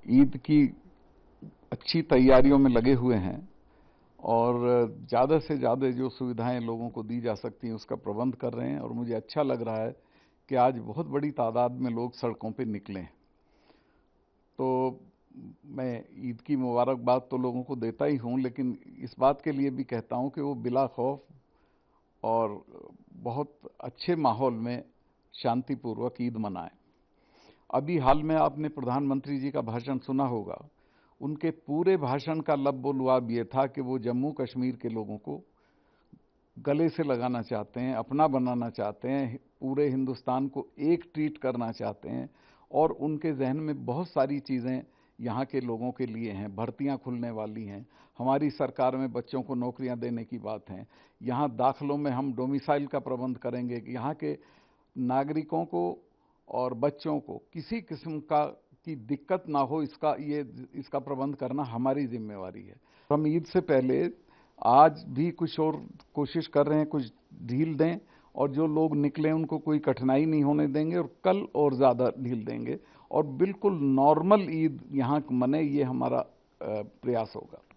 ईद की अच्छी तैयारियों में लगे हुए हैं और ज़्यादा से ज़्यादा जो सुविधाएं लोगों को दी जा सकती हैं उसका प्रबंध कर रहे हैं। और मुझे अच्छा लग रहा है कि आज बहुत बड़ी तादाद में लोग सड़कों पे निकले हैं। तो मैं ईद की मुबारकबाद तो लोगों को देता ही हूं, लेकिन इस बात के लिए भी कहता हूं कि वो बिला खौफ और बहुत अच्छे माहौल में शांतिपूर्वक ईद मनाएं। अभी हाल में आपने प्रधानमंत्री जी का भाषण सुना होगा। उनके पूरे भाषण का लब-ओ-लुआब ये था कि वो जम्मू कश्मीर के लोगों को गले से लगाना चाहते हैं, अपना बनाना चाहते हैं, पूरे हिंदुस्तान को एक ट्रीट करना चाहते हैं। और उनके जहन में बहुत सारी चीज़ें यहाँ के लोगों के लिए हैं। भर्तियाँ खुलने वाली हैं, हमारी सरकार में बच्चों को नौकरियाँ देने की बात है, यहाँ दाखिलों में हम डोमिसाइल का प्रबंध करेंगे कि यहाँ के नागरिकों को और बच्चों को किसी किस्म की दिक्कत ना हो, इसका प्रबंध करना हमारी जिम्मेवारी है। हम ईद से पहले आज भी कुछ और कोशिश कर रहे हैं, कुछ ढील दें और जो लोग निकले उनको कोई कठिनाई नहीं होने देंगे और कल और ज़्यादा ढील देंगे और बिल्कुल नॉर्मल ईद यहाँ मने, ये हमारा प्रयास होगा।